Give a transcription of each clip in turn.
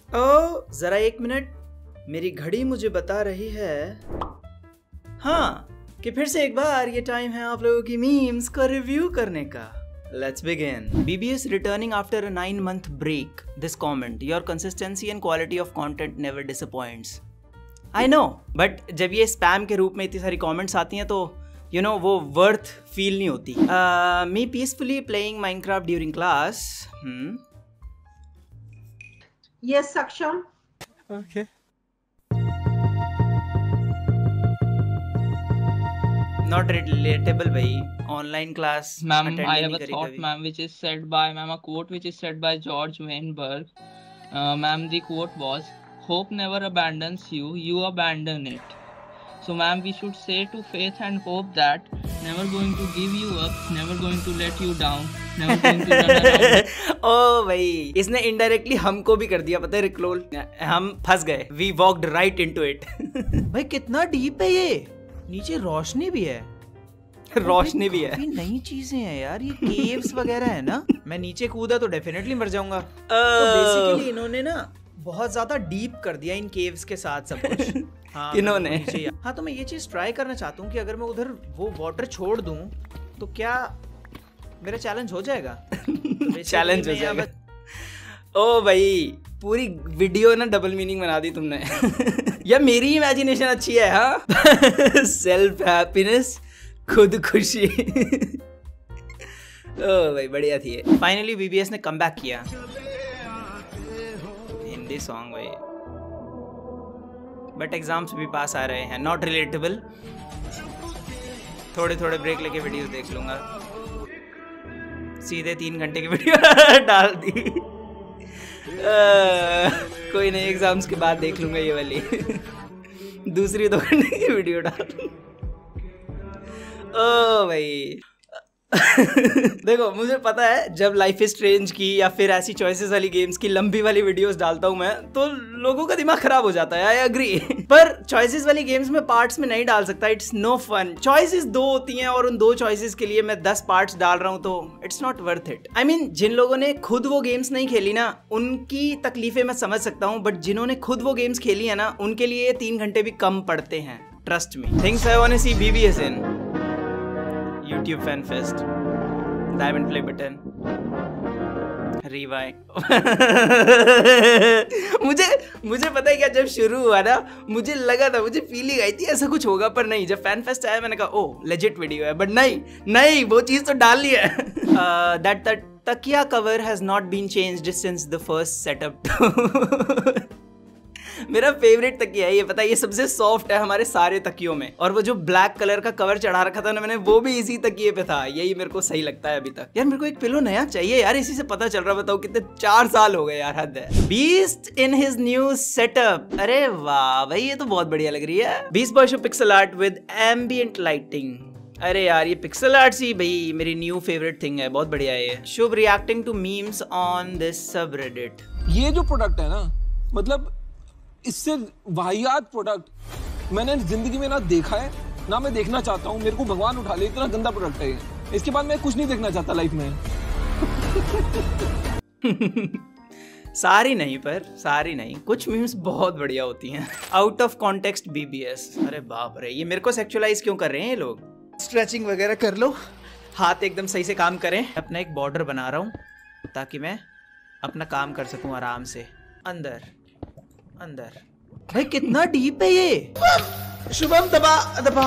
ओ जरा एक मिनट, मेरी घड़ी मुझे बता रही है हाँ कि फिर से एक बार ये टाइम है आप लोगों की मीम्स को रिव्यू करने का। Let's begin. BBS returning after a 9-month break. This comment: Your consistency and quality of content never disappoints. I know, but जब ये spam के रूप में इतनी सारी comments आती हैं तो you know वो worth feel नहीं होती। Me peacefully playing Minecraft during class. Yes, Saksham. Okay. Not relatable भाई, online class. Ma'am, I have a thought, ma'am, which is said by, ma'am, a quote which is said by George Weinberg. Ma'am, the quote was, "Hope never abandons you, you abandon it." So, ma'am, we should say to faith and hope that never going to give you up, never going to let you down, never going to run around. ओ भाई, इसने indirectly हमको भी कर दिया, पता है रिक्लोल, हम फंस गए। We walked right into it. भाई कितना डीप है ये, नीचे रोशनी भी है। रोशनी भी है, नई चीजें हैं यार, ये केव्स वगैरह है ना। मैं नीचे कूदा तो डेफिनेटली मर जाऊंगा। तो बेसिकली इन्होंने ना बहुत ज्यादा डीप कर दिया इन केव्स के साथ सब कुछ। हाँ, इन्होंने हाँ, तो मैं ये चीज ट्राई करना चाहता हूँ कि अगर मैं उधर वो वाटर छोड़ दूं तो क्या मेरा चैलेंज हो जाएगा? चैलेंज हो जाएगा। ओ भाई, पूरी वीडियो ना डबल मीनिंग बना दी तुमने। या मेरी इमेजिनेशन अच्छी है? हाँ। सेल्फ हैप्पीनेस, खुद खुशी। ओ भाई बढ़िया थी। फाइनली बीबीएस ने कम बैक किया। हिंदी सॉन्ग भाई, बट एग्जाम्स भी पास आ रहे हैं। नॉट रिलेटेबल, थोड़े थोड़े ब्रेक लेके वीडियोस देख लूंगा। सीधे 3 घंटे की वीडियो डाल दी। कोई नहीं, एग्जाम्स के बाद देख लूंगा ये वाली। दूसरी 2 घंटे की वीडियो डाल। ओ भाई। देखो, मुझे पता है जब लाइफ इज स्ट्रेंज की या फिर ऐसी चॉइसेस वाली गेम्स की लंबी वाली वीडियोस डालता हूं मैं तो लोगों का दिमाग खराब हो जाता है। I agree. पर चॉइसेस वाली गेम्स में पार्ट्स में नहीं डाल सकता। It's no fun. चॉइसेस 2 होती हैं और उन 2 चॉइसेस के लिए मैं 10 पार्ट्स डाल रहा हूं तो it's not worth it. I mean, जिन लोगों ने खुद वो गेम्स नहीं खेली ना, उनकी तकलीफें मैं समझ सकता हूँ, बट जिन्होंने खुद वो गेम्स खेली है ना, उनके लिए 3 घंटे भी कम पड़ते हैं। Trust me. Things I want to see BBS in YouTube Fan Fest, Diamond Play Button, Rewind। मुझे पता है क्या, जब शुरू हुआ ना मुझे लगा था, मुझे फीलिंग आई थी ऐसा कुछ होगा, पर नहीं। जब फैन फेस्ट आया मैंने कहा ओ लेजिट वीडियो है, बट नहीं वो चीज तो डाल ली है। That takiya cover has not been changed since the first setup. मेरा फेवरेट तकिया है ये, पता है, ये सबसे सॉफ्ट है हमारे सारे तकियों में। और वो जो ब्लैक कलर का कवर चढ़ा रखा था ना मैंने, वो भी इसी तकिए पे था। यही मेरे को सही लगता है अभी तक। यार मेरे को एक पिलो नया चाहिए यार, इसी से पता चल रहा। बताओ कितने 4 साल हो गए यार, हद है। Beast in his new setup. अरे वाह भाई, ये तो बहुत बढ़िया लग रही है। Beast boy show pixel art with ambient lighting. अरे यार, ये पिक्सल आर्ट सी भाई मेरी न्यू फेवरेट थिंग है, बहुत बढ़िया है ये। Shubh reacting to memes on this subreddit. ये जो प्रोडक्ट है ना, मतलब इससे वाहियात प्रोडक्ट मैंने जिंदगी में ना देखा है ना मैं देखना चाहता हूँ। मेरे को भगवान उठा ले, इतना गंदा प्रोडक्ट है ये। इसके बाद मैं कुछ नहीं देखना चाहता लाइफ में। सारी नहीं, पर सारी नहीं, कुछ मीम्स बहुत बढ़िया होती हैं। Out of context BBS. अरे बाप रे, ये मेरे को सेक्सुअलाइज क्यों कर रहे हैं ये लोग? स्ट्रेचिंग वगैरह कर लो, हाथ एकदम सही से काम करें। अपना एक बॉर्डर बना रहा हूँ ताकि मैं अपना काम कर सकूं आराम से। अंदर भाई कितना डीप है ये। शुभम दबा।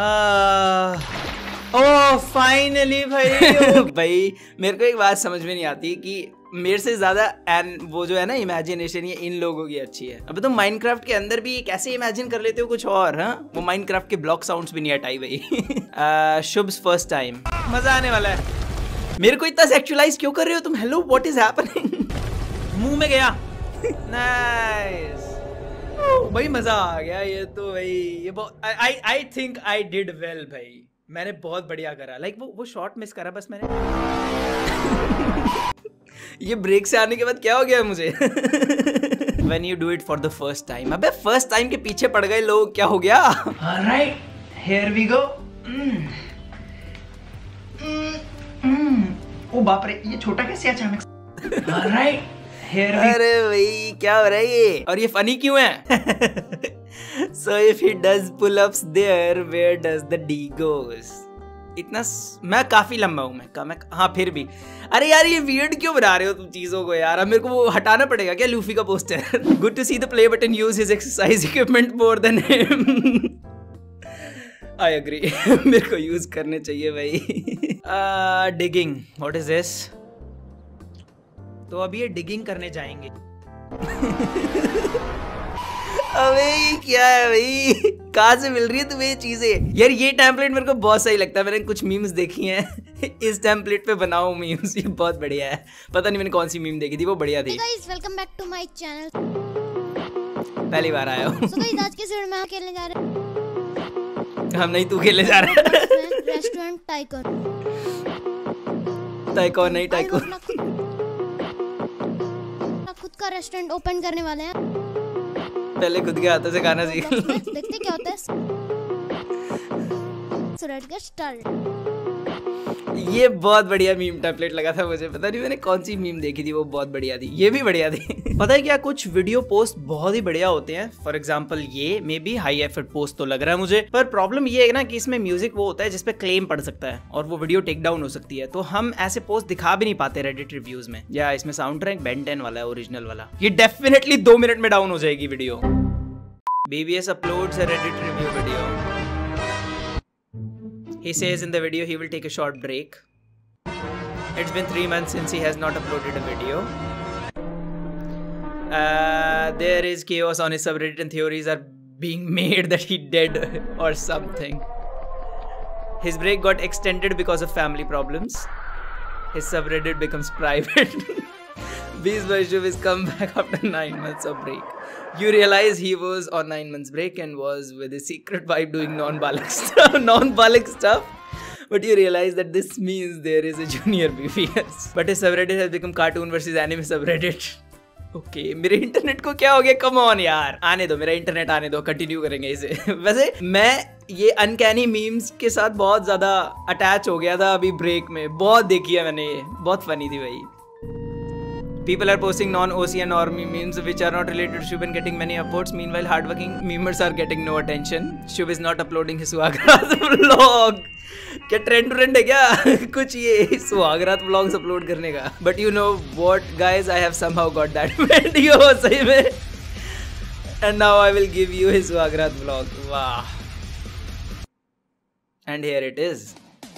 ओह फाइनली भाई। भाई मेरे को एक बात समझ में नहीं आती कि मेरे से ज्यादा वो जो है ना इमेजिनेशन, ये इन लोगों की अच्छी है। अबे तुम माइनक्राफ्ट के अंदर भी कैसे इमेजिन कर लेते हो कुछ और? हाँ, वो माइनक्राफ्ट के ब्लॉक साउंड्स भी नहीं हटाई भाई। शुभ्स फर्स्ट टाइम, मजा आने वाला है। मेरे को इतना सेक्सुअलाइज क्यों कर रहे हो तुम? Hello, what is happening? मुंह में गया। नाइस भाई, मजा आ गया ये तो भाई। ये बहुत I think I did well भाई, मैंने बहुत बढ़िया करा। लाइक वो शॉट मिस करा बस मैंने। ये ब्रेक से आने के बाद क्या हो गया मुझे? When you do it for the first time। अबे फर्स्ट टाइम के पीछे पड़ गए लोग, क्या हो गया? Alright, here we go। ओ बाप रे, ये छोटा कैसे अचानक? Alright, अरे भाई क्या हो रहा है ये, और ये फनी क्यों है? So if he does pull-ups there, where does the D goes? इतना मैं काफी लंबा हूँ मैं हाँ फिर भी अरे यार ये वियर्ड क्यों बना रहे हो तुम चीजों को यार, अब मेरे को वो हटाना पड़ेगा क्या लूफी का poster? Good to see the play button use his exercise equipment more than him. I agree. मेरे को यूज करने चाहिए भाई। Digging, what is this? तो अभी ये डिगिंग करने जाएंगे। अबे ये क्या है भाई, कहाँ से मिल रही है तुम्हें ये चीजें? यार ये टेम्पलेट मेरे को बहुत सही लगता है, मैंने कुछ मीम्स देखी हैं। इस टेम्पलेट पे बनाऊं मीम्स, ये बहुत बढ़िया है। पता नहीं मैंने कौन सी मीम देखी थी, वो बढ़िया थी। Guys welcome back to my channel. पहली बार आया हूँ। सो गाइस आज के वीडियो में हम खेलने जा रहे हैं। हम नहीं, तू खेलने जा रहा है। Restaurant tycoon. टाइकून नहीं, टाइकून। खुद का रेस्टोरेंट ओपन करने वाले हैं। पहले खुद के हाथों से खाना सीख। देखते क्या होता है। So let's get started. ये बहुत बढ़िया मीम टेम्पलेट लगा था मुझे, पता नहीं मैंने कौन सी मीम देखी थी, वो बहुत बढ़िया थी। ये भी बढ़िया थी। पता है क्या, कुछ वीडियो पोस्ट बहुत ही बढ़िया होते हैं। फॉर एग्जांपल ये maybe high effort post तो लग रहा है मुझे, पर प्रॉब्लम ये है ना कि इसमें म्यूजिक वो होता है जिसपे क्लेम पड़ सकता है और वो वीडियो टेक डाउन हो सकती है, तो हम ऐसे पोस्ट दिखा भी नहीं पाते रेडिट रिव्यूज में। या इसमें साउंड ट्रैक बेन 10 वाला है, ओरिजिनल वाला। ये डेफिनेटली 2 मिनट में डाउन हो जाएगी video. BBS uploads a Reddit review video. He says in the video he will take a short break. It's been 3 months since he has not uploaded a video. There is chaos on his subreddit and theories are being made that he dead or something. His break got extended because of family problems. His subreddit becomes private. Beast Boy Shub is come back after 9 months of break. You realize he was on 9 months break and was with his secret wife doing non-Balak stuff. But you realize that this means there is a junior BBS. But his subreddit has become cartoon versus anime subreddit. Okay, मेरे internet को क्या हो गया? Come on यार, आने दो मेरा internet आने दो, कंटिन्यू करेंगे इसे। वैसे मैं ये अनकैनी मीम्स के साथ बहुत ज्यादा अटैच हो गया था अभी ब्रेक में, बहुत देखी है मैंने, ये बहुत फनी थी भाई। People are posting non-OC and normie memes which are not related to Shub and getting many upvotes. Meanwhile, hardworking memers are getting no attention. Shub is not uploading his Suhagrat vlog. क्या trend है क्या? कुछ ये सुहागरात vlogs upload करने का। But you know what guys, I have somehow got that video सही में। And now I will give you his Suhagraat vlog. वाह। And here it is.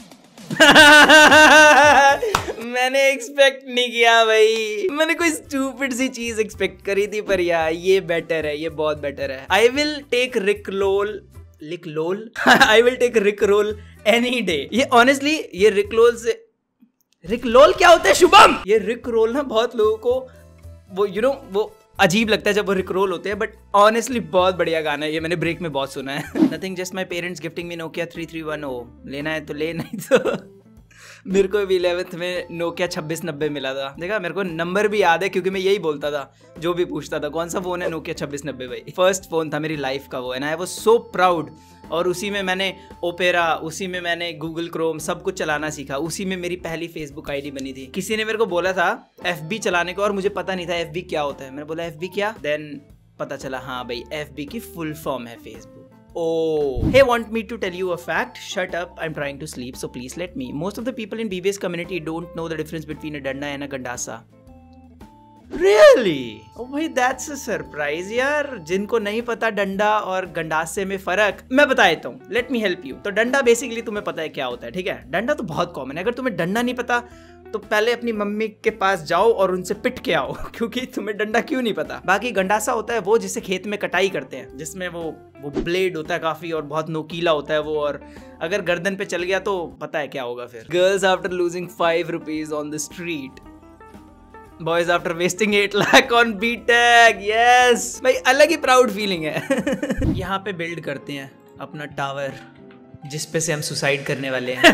मैंने एक्सपेक्ट नहीं किया भाई, मैंने कोई स्टूपिड सी चीज एक्सपेक्ट करी थी, पर यार ये बेटर है, ये बहुत बेटर है। I will take rick roll I will take rick roll any day. ये ऑनेस्टली ये रिक रोल क्या होता है शुभम? ये रिक रोल ना बहुत लोगों को वो वो अजीब लगता है जब वो रिक रोल होते हैं, बट ऑनेस्टली बहुत बढ़िया गाना है ये, मैंने ब्रेक में बहुत सुना है। Nothing just my parents gifting me Nokia 3310। लेना है तो ले, नहीं तो मेरे को भी 11th में नोकिया 2690 मिला था। देखा, मेरे को नंबर भी याद है क्योंकि मैं यही बोलता था जो भी पूछता था, कौन सा फोन है? नोकिया 2690 भाई। फर्स्ट फोन था मेरी लाइफ का वो, है ना, आई वाज सो प्राउड। और उसी में मैंने ओपेरा, उसी में मैंने गूगल क्रोम सब कुछ चलाना सीखा, उसी में मेरी पहली फेसबुक आईडी बनी थी। किसी ने मेरे को बोला था FB चलाने को और मुझे पता नहीं था FB क्या होता है। मैंने बोला FB क्या, देन पता चला हाँ भाई FB की फुल फॉर्म है Facebook. Oh, hey, want me to tell you a fact? Shut up, I'm trying to sleep, so please let me. Most of the people in BBS community don't know the difference between a danda and a gandasa. Really? Oh भाई, that's a surprise यार। जिनको नहीं पता डंडा और गंडासे में फर्क, मैं बता देता हूँ। Let me help you. तो डंडा बेसिकली तुम्हें पता है क्या होता है, ठीक है? डंडा तो बहुत कॉमन है। अगर तुम्हें डंडा नहीं पता तो पहले अपनी मम्मी के पास जाओ और उनसे पिट के आओ, क्योंकि तुम्हें डंडा क्यों नहीं पता। बाकी गंडासा होता है वो जिसे खेत में कटाई करते हैं, जिसमें वो ब्लेड होता है काफी और बहुत नोकीला होता है वो, और अगर गर्दन पे चल गया तो पता है क्या होगा फिर। Girls after losing 5 rupees on the street, boys after wasting 8 lakh on BTech. Yes भाई, अलग ही प्राउड फीलिंग है। यहाँ पे बिल्ड करते हैं अपना टावर जिसपे से हम सुसाइड करने वाले हैं।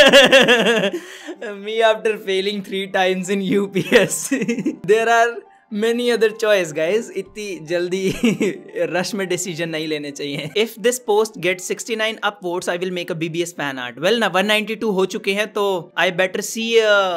Me after failing 3 times in UPSC. There are many other choice guys. इतनी जल्दी रश में डिसीजन नहीं लेने चाहिए। If this post gets 69 upvotes, I will make a BBS fan art. Well ना 192 हो चुके हैं तो I better see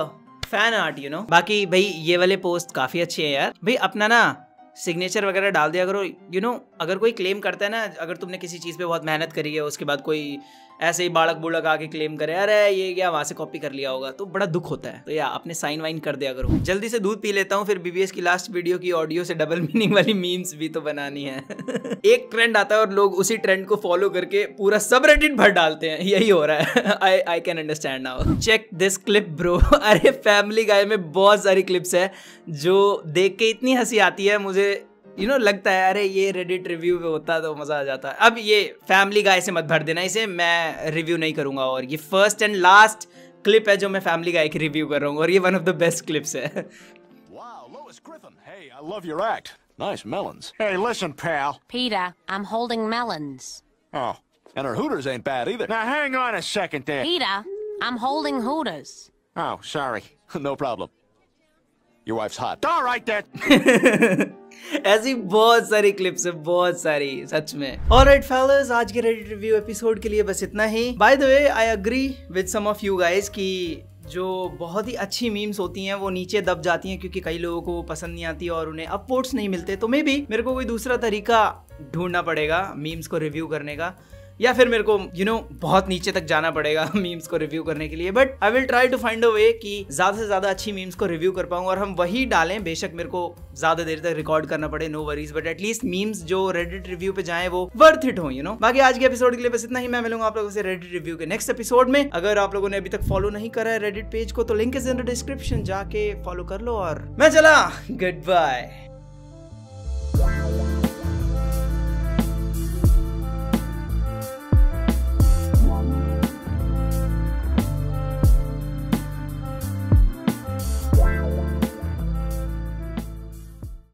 fan art you know. बाकी भाई ये वाले पोस्ट काफी अच्छे हैं यार। भाई अपना ना सिग्नेचर वगैरह डाल दिया करो यू नो। अगर कोई क्लेम करता है ना, अगर तुमने किसी चीज़ पे बहुत मेहनत करी है, उसके बाद कोई ऐसे ही बाड़क बुड़क आके क्लेम करे अरे ये क्या वहां से कॉपी कर लिया होगा, तो बड़ा दुख होता है। तो या अपने साइन वाइन कर दिया करो। जल्दी से दूध पी लेता हूँ, फिर BBS की लास्ट वीडियो की ऑडियो से डबल मीनिंग वाली मीम्स भी तो बनानी है। एक ट्रेंड आता है और लोग उसी ट्रेंड को फॉलो करके पूरा सब रेडिट भर डालते हैं, यही हो रहा है। I can understand now. Check this clip bro. अरे फैमिली गाय में बहुत सारी क्लिप्स है जो देख के इतनी हंसी आती है, मुझे यू नो लगता है अरे ये रेडिट रिव्यू पे होता तो मजा आ जाता। अब ये फैमिली गाय से मत भर देना, इसे मैं रिव्यू नहीं करूंगा। और ये फर्स्ट एंड लास्ट क्लिप है जो मैं फैमिली गाय की रिव्यू कर रहा हूँ, और ये one of the best clips है। Wow, Lois Griffin. Hey, I love your act. Nice melons. Hey, listen, pal. Peter, I'm holding melons. Oh, and her Hooters ain't bad either. Now hang on a second there. Peter, I'm holding Hooters. Oh, sorry. No problem. Your wife's hot. All right, then. ऐसी बहुत सारी clips है, बहुत सारी सच में। Alright fellows, आज के Reddit review episode के लिए बस इतना ही। By the way I agree with some of you guys कि जो बहुत ही अच्छी मीम्स होती हैं वो नीचे दब जाती हैं क्योंकि कई लोगों को वो पसंद नहीं आती और उन्हें अपवोट्स नहीं मिलते। तो मे बी मेरे को कोई दूसरा तरीका ढूंढना पड़ेगा मीम्स को रिव्यू करने का, या फिर मेरे को यू नो बहुत नीचे तक जाना पड़ेगा मीम्स को रिव्यू करने के लिए। But I will try to find a way कि ज्यादा से ज्यादा अच्छी मीम्स को रिव्यू कर पाऊं और हम वही डालें। बेशक मेरे को ज्यादा देर तक रिकॉर्ड करना पड़े, no worries, but at least memes जो रेडिट रिव्यू पे जाएं वो वर्थ इट हो यू नो। बाकी आज के एपिसोड के लिए बस इतना ही। मैं मिलूंगा आप लोगों से रेडिट रिव्यू के नेक्स्ट एपिसोड में। अगर आप लोगों ने अभी तक फॉलो नहीं करा है रेडिट पेज को तो link is in the description, जाके फॉलो कर लो। और मैं चला, गुड बाय।